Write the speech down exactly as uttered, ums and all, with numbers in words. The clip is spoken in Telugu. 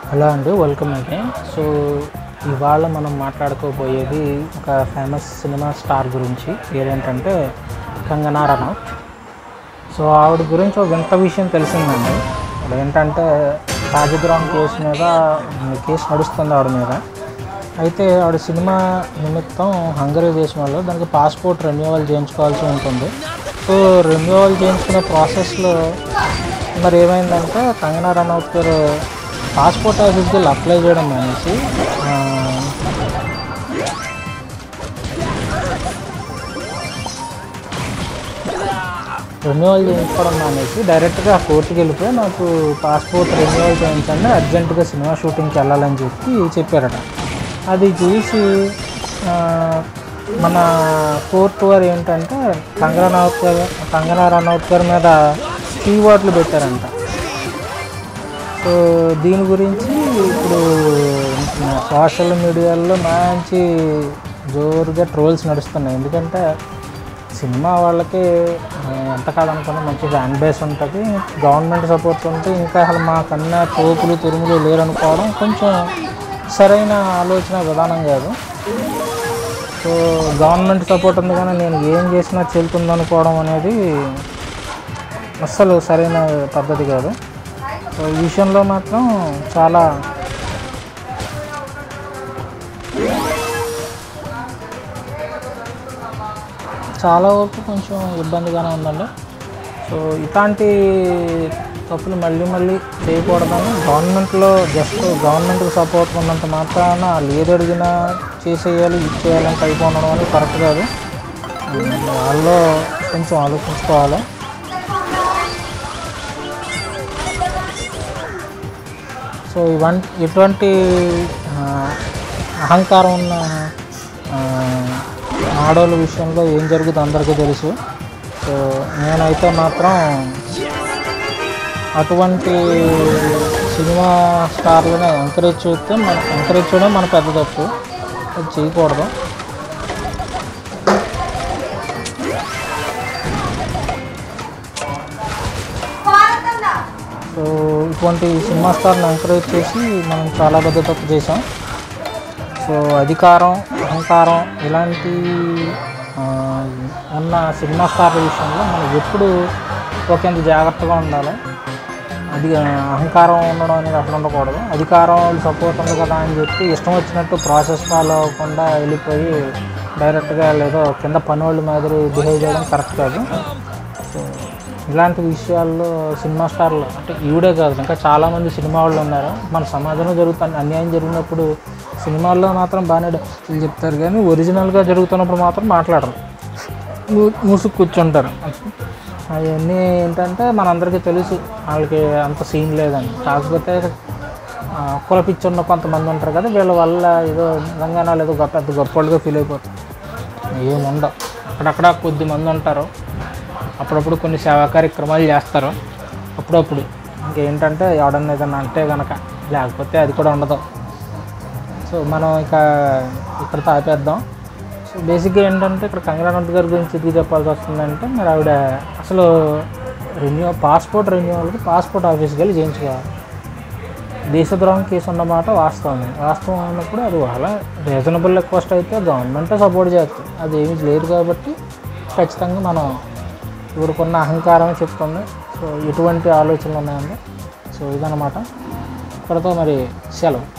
హలో అండి, వెల్కమ్ అగైన్. సో ఇవాళ మనం మాట్లాడుకోబోయేది ఒక ఫేమస్ సినిమా స్టార్ గురించి. పేరేంటంటే కంగనా రనౌత్. సో ఆవిడ గురించి ఒక వింత విషయం తెలిసిందండి. అదేంటంటే రాజద్రోహం కేసు మీద కేసు నడుస్తుంది ఆవిడ మీద. అయితే ఆవిడ సినిమా నిమిత్తం హంగరీ దేశంలో దానికి పాస్పోర్ట్ రెన్యువల్ చేయించుకోవాల్సి ఉంటుంది. సో రెన్యువల్ చేయించుకునే ప్రాసెస్లో మరి ఏమైందంటే కంగనా రనౌత్ గారు పాస్పోర్ట్ ఆఫీస్కి వెళ్ళి అప్లై చేయడం అనేసి రెన్యువల్ చేయించుకోవడం అనేసి డైరెక్ట్గా ఆ కోర్టుకి వెళ్ళిపోయి నాకు పాస్పోర్ట్ రెన్యువల్ చేయించండి, అర్జెంటుగా సినిమా షూటింగ్కి వెళ్ళాలని చెప్పి చెప్పారట. అది చూసి మన కోర్టు వారు ఏంటంటే కంగనా రనౌత్ గారు కంగనా రనౌత్ గారి మీద కీవర్డ్లు పెట్టారంట. సో దీని గురించి ఇప్పుడు సోషల్ మీడియాలో మంచి జోరుగా ట్రోల్స్ నడుస్తున్నాయి. ఎందుకంటే సినిమా వాళ్ళకి ఎంత కాదనుకున్నా మంచి ఫ్యాన్ బేస్ ఉంటుంది, గవర్నమెంట్ సపోర్ట్ ఉంటే ఇంకా అసలు మాకన్నా తోపులు తిరుములు లేరనుకోవడం కొంచెం సరైన ఆలోచన విధానం కాదు. సో గవర్నమెంట్ సపోర్ట్ ఉంది కానీ నేను ఏం చేసినా చెల్లుతుంది అనుకోవడం అనేది అస్సలు సరైన పద్ధతి కాదు. సో ఈ విషయంలో మాత్రం చాలా చాలా వరకు కొంచెం ఇబ్బందిగానే ఉందండి. సో ఇట్లాంటి తప్పులు మళ్ళీ మళ్ళీ చేయకూడదని గవర్నమెంట్లో జస్ట్ గవర్నమెంట్కి సపోర్ట్ ఉన్నంత మాత్రాన వాళ్ళు ఏది అడిగినా చేసేయాలి ఇది చేయాలంటే అయిపోవడం అనేది కరెక్ట్ కాదు. వాళ్ళు కొంచెం ఆలోచించుకోవాలి. సో ఇవన్నీ ఇటువంటి అహంకారం ఉన్న ఆడవాళ్ళ విషయంలో ఏం జరుగుతుందో అందరికీ తెలుసు. సో నేనైతే మాత్రం అటువంటి సినిమా స్టార్లను ఎంకరేజ్ చేస్తే మన ఎంకరేజ్ చేయడం మన పెద్ద తప్పు, అది చేయకూడదు. సో ఇటువంటి సినిమా స్టార్ని ఎంకరేజ్ చేసి మనం చాలా పెద్ద తప్పు చేసాం. సో అధికారం అహంకారం ఇలాంటి ఉన్న సినిమా స్టార్ల విషయంలో మనం ఎప్పుడు ఒకంత జాగ్రత్తగా ఉండాలి. అది అహంకారం ఉండడం అనేది అసలు ఉండకూడదు. అధికారం సపోర్ట్ ఉంది కదా అని చెప్పి ఇష్టం వచ్చినట్టు ప్రాసెస్ ఫాలో అవ్వకుండా వెళ్ళిపోయి డైరెక్ట్గా లేదో కింద పని వాళ్ళ మాదిరి బిహేవ్ చేయడం కరెక్ట్ కాదు. సో ఇలాంటి విషయాల్లో సినిమా స్టార్లు అంటే ఈవిడే కాదు ఇంకా చాలామంది సినిమా వాళ్ళు ఉన్నారు. మన సమాజంలో జరుగుతున్న అన్యాయం జరిగినప్పుడు సినిమాల్లో మాత్రం బాగానే చెప్తారు కానీ ఒరిజినల్గా జరుగుతున్నప్పుడు మాత్రం మాట్లాడరు, మూసుకు కూర్చుంటారు. అవన్నీ ఏంటంటే మనందరికీ తెలుసు వాళ్ళకి అంత సీన్ లేదని. కాకపోతే కుల పిచ్చి ఉన్న కొంతమంది ఉంటారు కదా, వీళ్ళ వల్ల ఏదో తెలంగాణ ఏదో గొప్ప పెద్ద గొప్పలుగా ఫీల్ అయిపోతారు. ఏముండవు, అక్కడక్కడ కొద్ది మంది ఉంటారు, అప్పుడప్పుడు కొన్ని సేవా కార్యక్రమాలు చేస్తారు అప్పుడప్పుడు. ఇంకేంటంటే ఎవడన్నా ఏదన్నా అంటే కనుక, లేకపోతే అది కూడా ఉండదు. సో మనం ఇక ఇక్కడ తాపేద్దాం. సో బేసిక్గా ఏంటంటే ఇక్కడ కంగనా రనౌత్ గారి గురించి ఎందుకు చెప్పాల్సి వస్తుందంటే మరి ఆవిడ అసలు రెన్యూ పాస్పోర్ట్ రెన్యూవల్కి పాస్పోర్ట్ ఆఫీస్కి వెళ్ళి చేయించుకోవాలి. దేశద్రోహం కేసు ఉన్నమాట వాస్తవం. వాస్తవం అన్నప్పుడు అది వాళ్ళ రీజనబుల్ రిక్వెస్ట్ అయితే గవర్నమెంటే సపోర్ట్ చేస్తుంది. అది ఏమీ లేదు కాబట్టి ఖచ్చితంగా మనం ఇప్పుడుకున్న అహంకారమే చెప్తుంది. సో ఎటువంటి ఆలోచనలు ఉన్నాయండి. సో ఇదన్నమాట. ఇక్కడతో మరి సెలవు.